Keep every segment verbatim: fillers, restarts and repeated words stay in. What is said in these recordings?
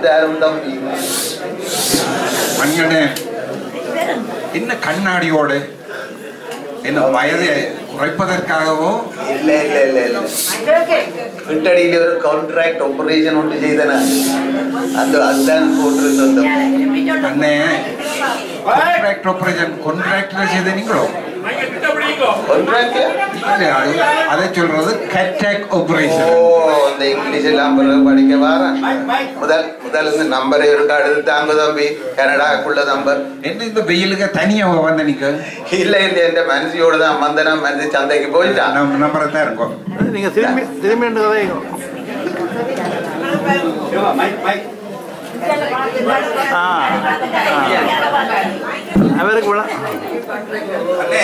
யாரும் தம்பி மணியனே என்ன கண்ணாடியோடு என்ன வயதை குறைப்பதற்காகவோ இல்ல இல்ல இல்ல இல்ல விட்டடியில ஒரு கான்ட்ராக்ட் ஆபரேஷன் ஒன்று செய்தன அந்த அதுதான் போட்டிருந்தோம் அண்ணே கான்ட்ராக்ட் ஆபரேஷன் கான்ட்ராக்டர் செய்த நீங்களோ அதை சொல்றது கட்டாக் ஆபரேஷன். ஓ அந்த இங்கிலீஷ் எல்லாம் படிக்க வாரேன். முதல் முதல் இந்த நம்பரை எடுத்து அடுத்து தாங்க தம்பி கனடாக்குள்ள நம்பர் என்ன இந்த வெயிலுக்கு தனியா வந்த நீங்க இல்ல இல்ல எந்த மனசியோட தான் வந்தனா மனசு சந்தைக்கு போயிட்டான் நம்ம நம்பரை தான் இருக்கும் நீங்க திரும்பி திரும்பி அவருக்கு அண்ணே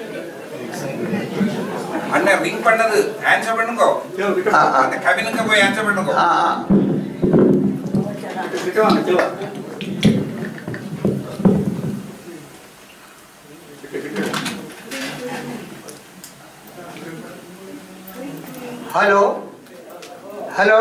அண்ணே ரிங் பண்ணது ஆன்சர் பண்ணுங்க அந்த கவினுக்கு போய் ஆன்சர் பண்ணுங்க. Hello hello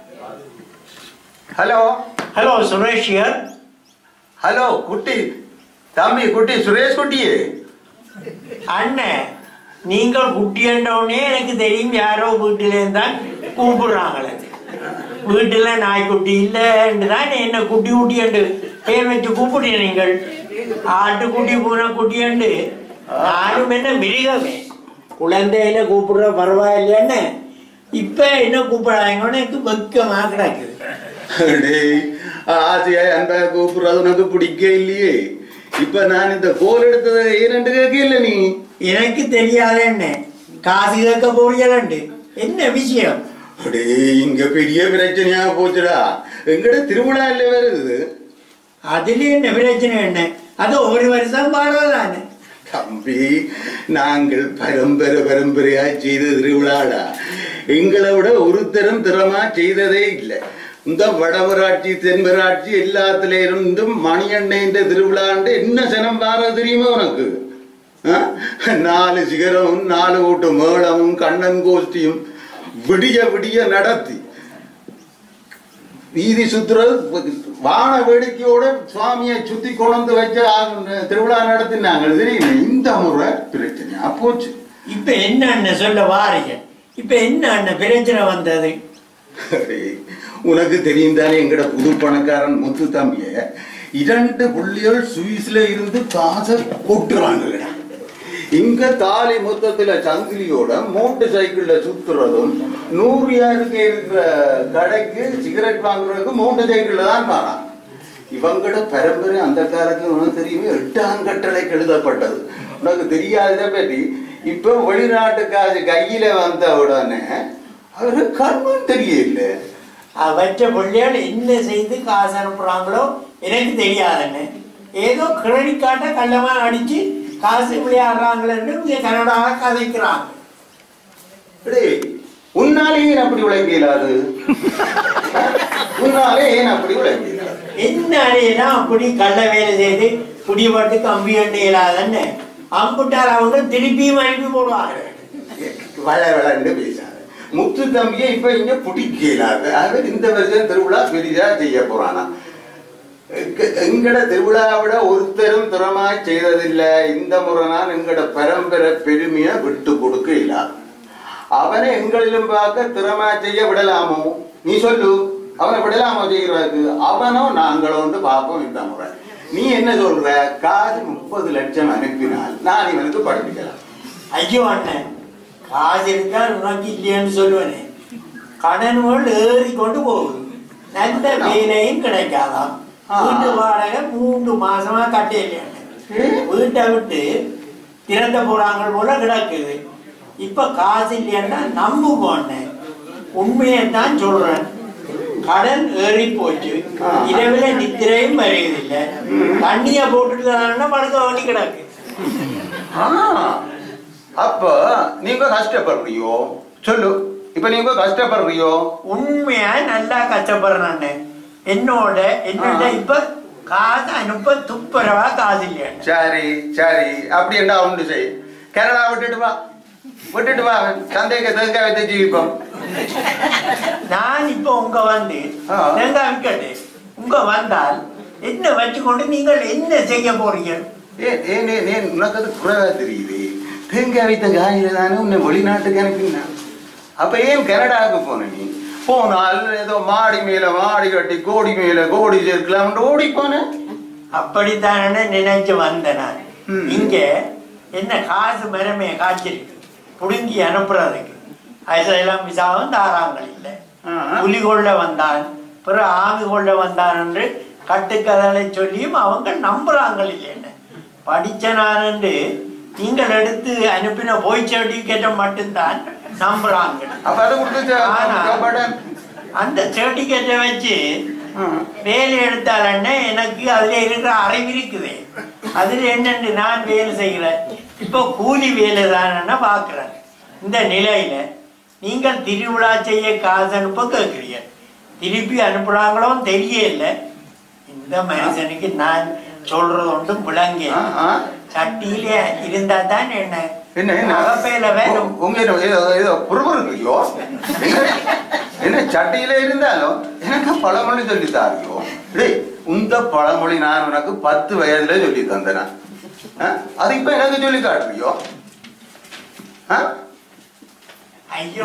hello hello Suresh here. Hello குட்டி தம்பி குட்டி சுரேஷ் குட்டியே அண்ணன் நீங்கள் குட்டி என்றவுடனே எனக்கு தெரியும் யாரோ வீட்டிலேருந்து தான் கூப்பிடுறாங்களே. வீட்டில் நாய்க்குட்டி இல்லைன்னு தான் என்ன குட்டி குட்டி என்று பேர் வச்சு கூப்பிடுங்க. நீங்கள் ஆட்டுக்குட்டி பூனை குட்டி என்று நானும் என்ன மிருகமே குழந்தையில கூப்பிடுற பரவாயில்லைன்னு இப்ப என்ன கூப்பிடாங்கன்னு எனக்கு வெக்கமாக கிடக்குது. ஆசையா அன்பா கூப்பிடுறது உனக்கு பிடிக்க இல்லையே. இப்ப நான் இந்த கோல் எடுத்ததை ஏன்னு கேட்கல நீ எனக்கு தெரியாத என்ன காசு கேட்க போறீங்களாண்டு என்ன விஷயம்? அடே இங்க பெரிய பிரச்சனையா போச்சுடா. எங்கட திருவிழா இல்ல வருது. அதுல என்ன பிரச்சனை என்ன? அது ஒரு வருஷம் பாடுறதானே தம்பி. நாங்கள் பரம்பரை பரம்பரையா செய்த திருவிழாடா. எங்களை விட ஒருத்தரும் திறமா செய்ததே இல்லை. இந்த வடவராட்சி தென்மராட்சி எல்லாத்துல இருந்தும் மணியண்ணன் திருவிழாண்டு என்ன சனம் பார தெரியுமா உனக்கு? நாலு சிகரமும் நாலு கூட்டு மேளமும் கண்ணன் கோஷ்டியும் விடிய விடிய நடத்தி வீதி சுத்துறது வான வேடிக்கையோட சுவாமியை சுத்தி கொண்டு வச்ச திருவிழா நடத்தினாங்க தெரியுமா? இந்த முறை பிரச்சனையா போச்சு. இப்ப என்ன அண்ணன் சொல்ல வாரீங்க? இப்ப என்ன அண்ணன் பிரச்சனை வந்தது? உனக்கு தெரியும் தானே எங்கட புது பணக்காரன் முத்து தம்பிய இரண்டு புள்ளிகள் சுவிஸ்ல இருந்து காசை கொட்டுறாங்க. இங்க தாலி மொத்தத்துல சங்கிலியோட மோட்டர் சைக்கிள்ல சுத்துறதும் நூறு யாருக்கு இருக்கிற கடைக்கு சிகரெட் வாங்குறதுக்கு மோட்டர் சைக்கிள்ல தான் காணாம். இவங்கட பரம்பரை அந்த காலத்துல உனக்கு தெரியுமே எட்டாம் கட்டளைக்கு எழுதப்பட்டது. உனக்கு தெரியாத பற்றி இப்ப வெளிநாட்டு காசு கையில வந்த உடனே அவரு கர்மம் தெரியல. அவற்ற பிள்ளைகள் என்ன செய்து காசு அனுப்புறாங்களோ எனக்கு தெரியாதுன்னு ஏதோ கிரெடிட் கார்டை கள்ளமா அடிச்சு காசு விளையாடுறாங்களன்னு இங்க கனடாக கதைக்கிறாங்க. உன்னாலே ஏன் அப்படி உழைக்கலாது? உன்னாலே ஏன் அப்படி உழைக்கலாது? என்னாலேனா அப்படி கள்ள வேலை செய்து குடிபட்டு கம்பி எண்ண இயலாதன்னு அம்புட்டால் அவங்க திருப்பியும் அனுப்பி போடுவாங்க. வள வளன்னு பேசாத. முத்து தம்பியை இப்ப இங்க பிடிக்கலாது. அவர் இந்த வருஷம் திருவிழா பெரிதா செய்ய போறானா? எங்கட திருவிழா விட ஒருத்தரும் திறமா செய்ததில்லை. இந்த முறை நான் எங்கட பரம்பரை பெருமையை விட்டு கொடுக்க இல்லாது. அவனை எங்களிலும் பார்க்க திறமா செய்ய விடலாமோ? நீ சொல்லு, அவனை விடலாமோ செய்கிறாருக்கு? அவனோ நாங்களோ வந்து பார்ப்போம் இந்த முறை. நீ என்ன சொல்ற? காசு முப்பது லட்சம் அனுப்பினால் நான் இவனுக்கு படிப்பிக்கலாம். ஐயோ அண்ணன், காசு இருக்கா உனக்கு இல்லையான்னு சொல்லுவேனே. கடன்கள் ஏறி கொண்டு போகுது. நல்ல வேலையும் கிடைக்காதான். வீட்டு வாடகை மூன்று மாசமா கட்டையில வீட்டை விட்டு திறந்த போறாங்க போல கிடக்குது. இப்ப காசு இல்லையா நம்பு போனேன். உண்மையைத்தான் சொல்றேன். கடன் ஏறி போச்சு. இரவுல நித்திரையும் வருவதில்லை. தண்ணிய போட்டுட்டு படுக்க வேண்டி கிடக்கு. அப்ப நீங்க கஷ்டப்படுறியோ? சொல்லு, இப்ப நீங்க கஷ்டப்படுறியோ? உண்மையா நல்லா கஷ்டப்படுறேன். என்னோட என்னோட இப்ப காசு அனுப்ப துப்புரவா காசு இல்லையா? சரி சரி, அப்படி என்ன ஒன்று செய். கனடா விட்டுட்டு வா, விட்டுட்டு வா. சந்தைக்கு தேங்காய் வச்சு ஜீவிப்போம். நான் இப்ப உங்க வந்து தேங்காய் விற்கட்டு உங்க வந்தால் என்ன வச்சுக்கொண்டு நீங்கள் என்ன செய்ய போறீங்க? ஏன் ஏன் ஏன் ஏன் உனக்கு அது குறைவா தெரியுது? தேங்காய் வைத்த காயில தானே உன்னை வெளிநாட்டுக்கு அனுப்பினா. அப்ப ஏன் கனடாவுக்கு போன நீ? போனால் ஏதோ மாடி மேல மாடி கட்டி கோடி மேல கோடி சேர்க்கலாம் ஓடி போன. அப்படித்தானே நினைச்சு வந்தேன் நான். இங்க என்ன காசு மரமே காய்ச்சிருக்கு புடுங்கி அனுப்புறதுக்கு அதெல்லாம் விசாவும் தாராங்கள் இல்லை. புலி கொள்ள வந்தான் பிறகு ஆவி கொள்ள வந்தான் என்று கட்டுக்கதலை சொல்லியும் அவங்க நம்புறாங்க இல்லைன்னு படிச்ச நான் என்று நீங்கள் எடுத்து அனுப்பின போய் சர்டிபிகேட்டை மட்டும்தான் நம்புறாங்க. அந்த சர்டிபிகேட்டை வச்சு வேலை எடுத்தாலன்னா எனக்கு அதுல இருக்கிற அறிவு இருக்குது. அதுல என்னன்னு நான் வேலை செய்கிறேன். இப்போ கூலி வேலை தானே பாக்குறேன். இந்த நிலையில நீங்கள் திருவிழா செய்ய காசு அனுப்ப கேட்கிறீங்க. திருப்பி அனுப்புறாங்களோ தெரியல. இந்த மனுஷனுக்கு நான் சொல்றது ஒன்றும் விளங்க. சட்டியில இருந்தா தான் என்ன என்ன சட்டியில இருந்தாலும் எனக்கு பழமொழி சொல்லி தாரியோ. உந்த பழமொழி நான் உனக்கு பத்து வயதுல சொல்லி தந்தேனா? அது இப்ப எனக்கு சொல்லி காட்டுறியோ? ஐயோ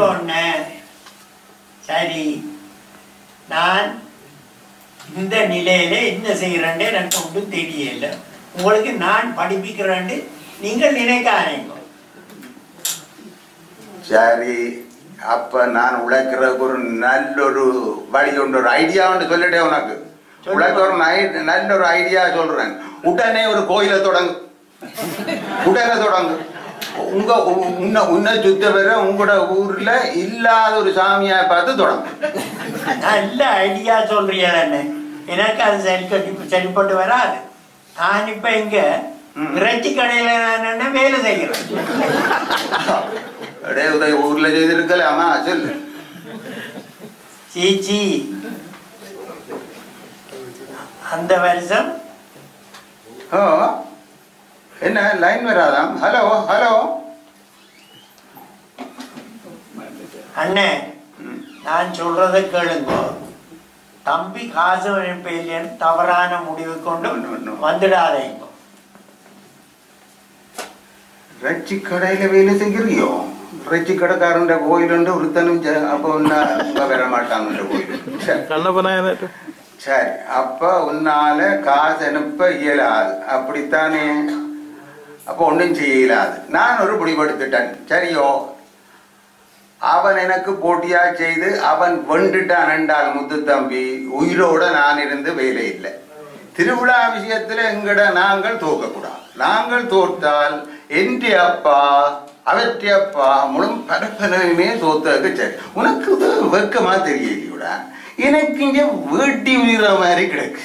சரி, நான் இந்த நிலையில என்ன செய்யறேன்னு எனக்கு ஒன்றும் தெரியல. உங்களுக்கு நான் படிப்பிக்கிறேன்னு நீங்கள் நினைக்காதீங்க. சரி, அப்ப நான் உழைக்கிறதுக்கு ஒரு நல்ல ஒரு வழி ஒன்று ஒரு ஐடியா ஒன்று சொல்லிட்டேன் உனக்கு. உழைக்க ஒரு நல்ல ஒரு ஐடியா சொல்றேன். உடனே ஒரு கோயிலை தொடங்கு. உடனே தொடங்கு. உங்க உன்ன உன்னை சுத்த வர உங்களோட ஊர்ல இல்லாத ஒரு சாமியா பார்த்து தொடங்கு. நல்ல ஐடியா சொல்றீங்க. எனக்கு அது சரி சரிப்பட்டு வராது. நான் இப்ப இங்க இறைச்சி கடையில நான் வேலை செய்கிறேன். ஊர்ல செய்திருக்கலாமா? சொல்லு. சீச்சி, அந்த வருஷம் ஓ என்ன லைன் வராதாம்? ஹலோ ஹலோ அண்ணே, நான் சொல்றதை கேளுங்க. தம்பி காசு அனுப்பலைன்னு தவறான முடிவு கொண்டு வந்துடாதீங்க. இறைச்சி கடையில வேலை செய்கிறியோ? இறைச்சி கடைக்காரன் கோயில் ஒருத்தனும் அப்ப வர மாட்டாங்க கோயில். சரி, அப்ப உன்னால காசு அனுப்ப இயலாது, அப்படித்தானே? அப்ப ஒன்றும் செய்ய இயலாது. நான் ஒரு முடிவெடுத்துட்டேன். சரியோ? அவன் எனக்கு போட்டியா செய்து அவன் வெண்டுட்டான் என்றால் முத்து தம்பி உயிரோட நான் இருந்து வேலை இல்லை. திருவிழா விஷயத்துல எங்கட நாங்கள் தோக்கக்கூடாது. நாங்கள் தோற்றால் என்ற அப்பா அவற்றை அப்பா முழு பரப்பனமே தோத்ததுக்கு சரி. உனக்கு இது வெக்கமா தெரியலையோடா? எனக்கு இங்க வேட்டி உயிர மாதிரி கிடக்கு.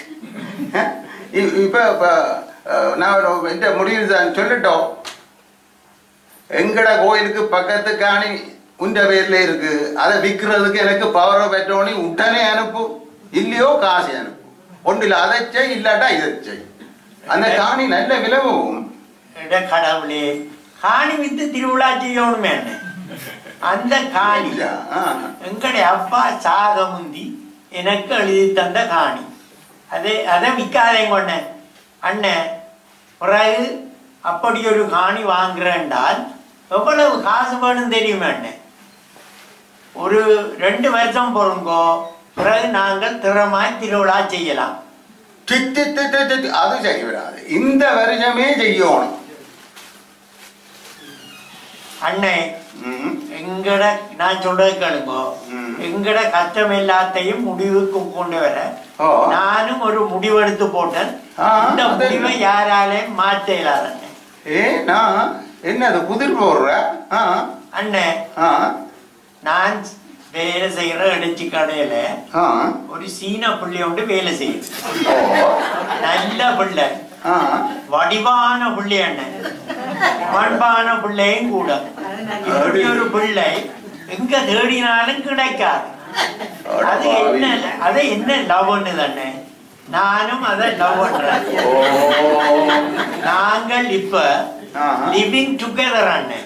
இப்ப நான் எந்த முடிவு தான் சொல்லட்டோம். எங்கட கோயிலுக்கு பக்கத்து காணி உண்ட பேர்ல இருக்கு. அதை விற்கிறதுக்கு எனக்கு பவரை பெற்றோனி உடனே அனுப்பு. இல்லையோ காசு அனுப்பு. ஒன்றில் அதை செய், இல்லாட்டா இதை செய். அந்த காணி நல்ல விலவும். கடவுளே, காணி வித்து திருவிழா செய்யணுமே. அந்த காணி எங்களுடைய அப்பா சாக முந்தி எனக்கு எழுதி தந்த காணி. அதே அதை விற்காதே கொண்ட அண்ணன். பிறகு அப்படி ஒரு காணி வாங்குறேன்டால் எவ்வளவு காசு வேணும் தெரியுமா அண்ணன்? ஒரு ரெண்டு வருஷம் பொறுங்கோ, பிறகு நாங்கள் திறமாய் திருவிழா செய்யலாம். அது சரி வராது. இந்த வருஷமே செய்யணும் அண்ணே. எங்கட நான் சொல்றது கேளுங்கோ. எங்கட கஷ்டம் எல்லாத்தையும் முடிவுக்கு கொண்டு வர நானும் ஒரு முடிவெடுத்து போட்டேன். இந்த முடிவை யாராலையும் மாற்ற இயலாத. ஏ நான் என்னது புதிர் போடுற அண்ணே? நான் வேலை செய்யற இடிச்சி கடையில ஒரு சீன பிள்ளை ஒன்று வேலை செய்யுது. நல்ல பிள்ளை, வடிவான பிள்ளை அண்ணன், பண்பான பிள்ளையும் கூட. இப்படி ஒரு பிள்ளை எங்க தேடினாலும் கிடைக்காது. அது என்ன அது என்ன லவ்னு தானே? நானும் அதை லவ் பண்றேன். நாங்கள் இப்ப லிவிங் டுகெதர் அண்ணன்.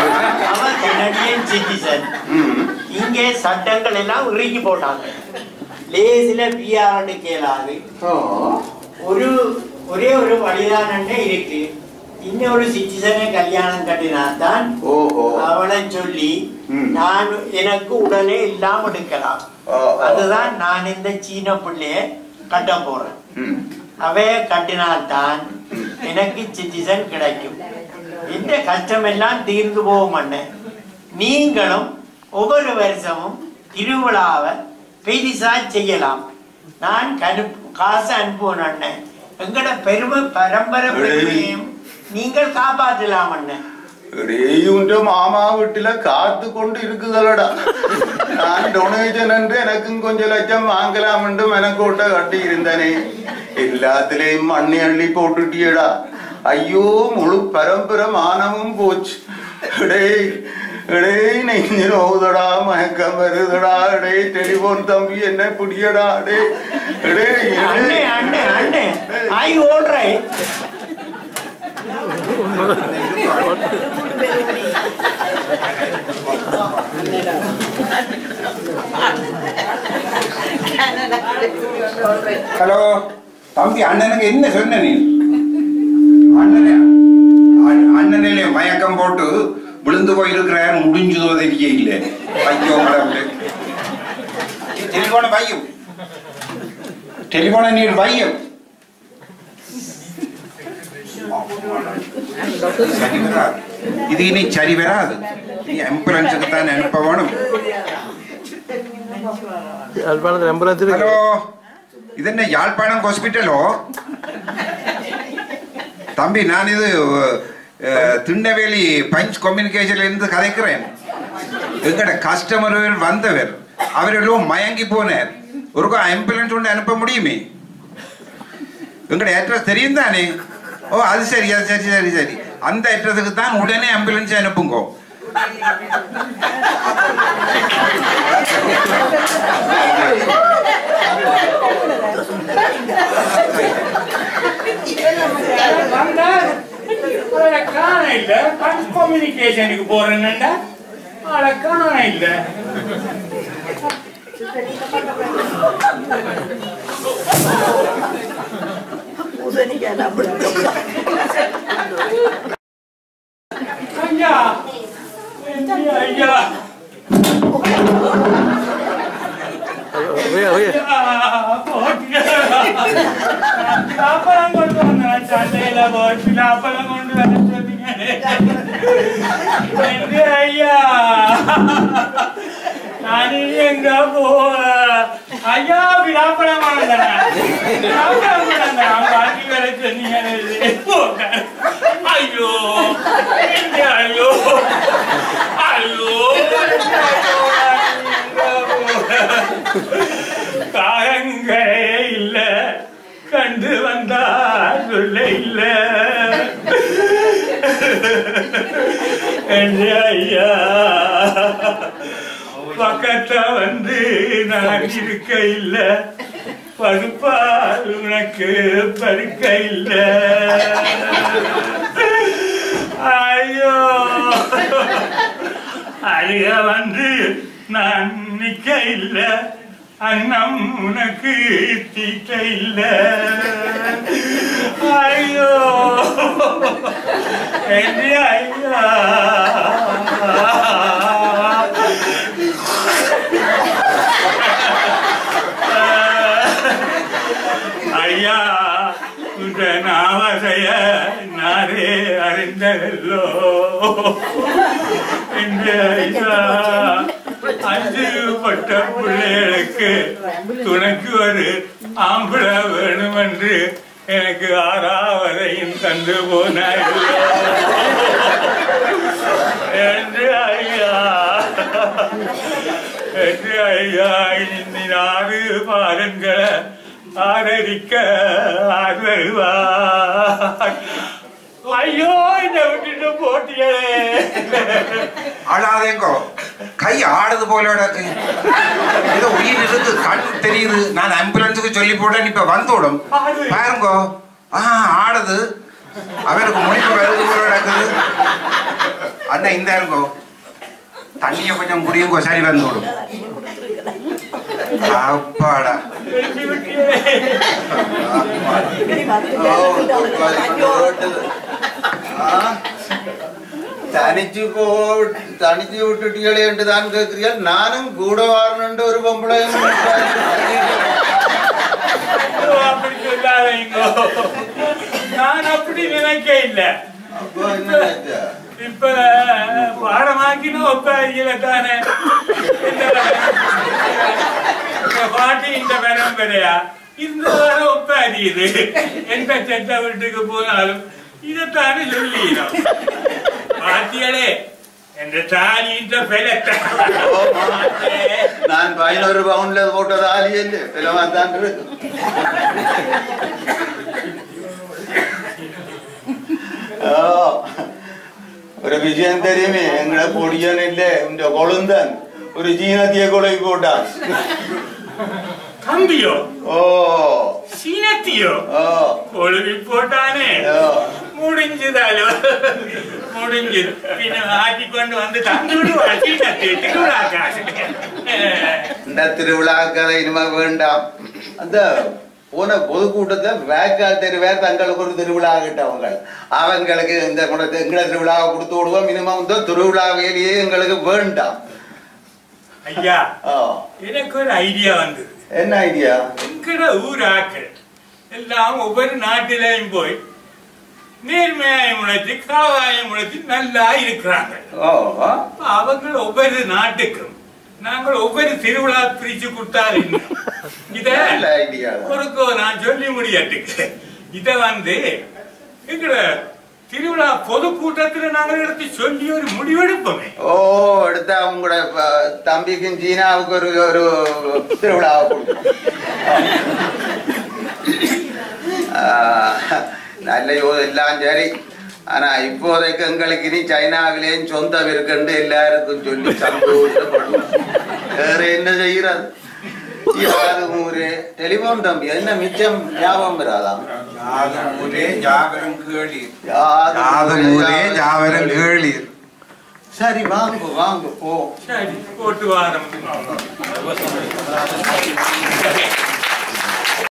அவன் கனடியன் சிட்டிசன். இங்கே சட்டங்கள் எல்லாம் இறுக்கி போட்டாங்க. லேசில பிஆர் எடுக்கலாது. ஒரு ஒரே ஒரு வழிதான் இருக்கு. இன்னொரு சிட்டிசனை கல்யாணம் கட்டினால்தான் அவளை சொல்லி நான் எனக்கு உடனே இல்லாம எடுக்கலாம். அதுதான் நான் இந்த சீன பிள்ளைய கட்ட போறேன். அவைய கட்டினால்தான் எனக்கு சிட்டிசன் கிடைக்கும். இந்த கஷ்டம் எல்லாம் தீர்ந்து போக மாட்டேன். நீங்களும் ஒவ்வொரு வருஷமும் திருவிழாவை பெரிசா செய்யலாம். நான் கரு காசு அனுப்புவேன் அண்ணன். எங்கட பெருமை பரம்பரை பெருமையும் நீங்கள் காப்பாற்றலாம் அண்ணன். மாமா வீட்டுல காத்து கொண்டு இருக்குதல்லடா. நான் டொனேஷன் என்று எனக்கும் கொஞ்சம் லட்சம் வாங்கலாம் என்று மெனக்கோட்ட கட்டி இருந்தனே. எல்லாத்திலையும் மண்ணி அள்ளி போட்டுட்டியடா. ஐயோ முழு பரம்பரை மானமும் போச்சு. டேய் டேய் நெஞ்சு நோவுதடா, மயக்கம் வருதுடா. டேய் டெலிபோன் தம்பி என்ன புடியடா. டேய் டேய் அண்ணே அண்ணே அண்ணே ஐ ஓடுறே. ஹலோ தம்பி, அண்ணனுக்கு என்ன சொன்ன நீ? அண்ணனே அண்ணனிலே மயக்கம் போட்டு விழுந்து போயிருக்கிற முடிஞ்சதோ தெரிய இல்லை. ஐயோ கடவுளே, டெலிபோனை வையும், டெலிபோனை நீர் வையும். சரி வராது, இது இனி சரி வராது. நீ ஆம்புலன்ஸுக்கு தான் அனுப்ப வேணும். ஹலோ, இது என்ன யாழ்ப்பாணம் ஹாஸ்பிட்டலோ? தம்பி, நான் இது திருநெல்வேலி பஞ்ச் கம்யூனிகேஷன்ல இருந்து கதைக்கிறேன். எங்கட கஸ்டமர் வந்தவர், அவரெல்லாம் மயங்கி போனார். ஒரு ஆம்புலன்ஸ் ஒன்று அனுப்ப முடியுமே? எங்கட அட்ரஸ் தெரியும் தானே? ஓ, அது சரி, அது சரி சரி சரி அந்த அட்ரஸுக்கு தான் உடனே ஆம்புலன்ஸ் அனுப்புங்க. கம்யூனிகேஷனுக்கு போறேன்னா காண இல்ல. ஐயா ஐயா பிலாப்பழம் கொண்டு வந்தேன். சந்தையில போய் பிலாப்பழம் கொண்டு வர சொன்னீங்க ஐயா. நான் எங்க போ ஐயா, பிலாப்பழம் வாங்கினேன். பாக்கி வர சொன்னீங்க. ஐயோ ஐயோ ஐயோ, காயங்களே இல்ல, கண்டு வந்தா சொல்ல இல்ல. ஐயா, பக்கத்த வந்து நான் இருக்க இல்ல, படுப்பால் உனக்கு படுக்க இல்ல. ஐயோ, அழுக வந்து நான் நிக்க இல்ல, அன்னம் உனக்கு தீட்ட இல்ல. ஐயோ ஐயா, ஐயா, உங்க நாவசைய நாரே அறிந்தல்லோ. அஞ்சு பட்ட பிள்ளைகளுக்கு துணைக்கு ஒரு ஆம்பளை வேணும் என்று எனக்கு ஆறாவதையும் தந்து போனாயோ என்று ஐயா என்று ஐயா, இந்த நாடு பாருங்களை ஆதரிக்க ஆதருவார். ஐயோ, இந்த விட்டுட்டு போட்டியே. ஆளாதேங்கோ, கை ஆடுது போல ஏதோ உயிர் இருக்கு, கண் தெரியுது. நான் ஆம்புலன்ஸுக்கு சொல்லி போட்டேன், இப்ப வந்துவிடும் பாருங்கோ. ஆஹ் ஆடுது, அவருக்கு முடிப்பு வருது போல நடக்குது. அண்ணா இந்த இருங்கோ, தண்ணிய கொஞ்சம் குடியுங்கோ, சரி வந்துவிடும். அப்பாடா வெட்டி விட்டியே. തനിച്ചു പോ തനിച്ചു വിട്ടിട്ടികളെ ഉണ്ട് താൻ കേൾക്കുകയാൽ നാനും കൂടെ വാറണുണ്ട് ഒരു പൊമ്പളയും ஓ, அப்படி சொல்லாதீங்க. நான் அப்படி நினைக்க இல்ல. അപ്പൊ എന്നെ തെറ്റാ? இப்ப பாடமாக்கின ஒப்பாதியில தானே பாட்டி இந்த பரம்பரையா இந்த வர ஒப்பாதி இது. எந்த செத்த வீட்டுக்கு போனாலும் இதைத்தானே சொல்லிடும். பாத்தியடே എന്റെ താലിന്റെ ബലത്തെ ഞാൻ പതിനൊരു പൗണ്ടില് പോട്ട താലിയല്ലേ വില മാറ്റാണ്ട് ഒരു വിജയം തരുമേ എങ്ങളെ പൊടിയാനില്ലേ എന്റെ കൊളുന്തൻ ഒരു ചീനത്തിയെ കൊളയി പോട്ടാ കമ്പിയോ ഓ ചീനത്തിയോ ഓ കൊളുവി പോട്ടാനേ മുടിഞ്ചതാലോ മുടിഞ്ചു പിന്നെ ആറ്റിക്കൊണ്ട് വന്ന് തന്നൂടുവാ ചീനത്തി തിരുവിളാക്കാശ് இந்த திருவிழாக்களை இனிமே வேண்டாம் அந்த போன பொதுக்கூட்டத்தை வேக்கால் தெருவே தங்களுக்கு ஒரு திருவிழா ஆகிட்டவங்க அவங்களுக்கு இந்த குணத்தை எங்களை திருவிழாவை கொடுத்து விடுவோம் இனிமே இந்த திருவிழா வேலையே எங்களுக்கு வேண்டாம். ஐயா எனக்கு ஒரு ஐடியா வந்தது. என்ன ஐடியா? எங்கட ஊராக்கள் எல்லாம் ஒவ்வொரு நாட்டிலையும் போய் நேர்மையாயம் உழைத்து களவாயம் உழைத்து நல்லா இருக்கிறாங்க. அவங்க ஒவ்வொரு நாட்டுக்கும் நாங்கள் ஒவ்வொரு திருவிழா பிரிச்சு கொடுத்தாரு. இத ஒருக்கோ நான் சொல்லி முடியாட்டுக்கு இத வந்து எங்கட திருவிழா பொதுக்கூட்டத்துல நாங்கள் எடுத்து சொல்லி ஒரு முடிவெடுப்போமே. ஓ எடுத்தா உங்களோட தம்பிக்கும் சீனாவுக்கு ஒரு ஒரு திருவிழாவை கொடுக்கும். நல்லையோ எல்லாம் சரி. ஆனா இப்போதைக்கு எங்களுக்கு இனி சைனாவிலேயும் சொந்தம் இருக்குன்னு எல்லாருக்கும் சொல்லி சந்தோஷப்படும். வேற என்ன செய்யறது? ஊரே டெலிபோன் தம்பி என்ன மிச்சம் ஞாபகம் வராதாம்? சரி வாங்க வாங்க போ. சரி போட்டு வாரம்.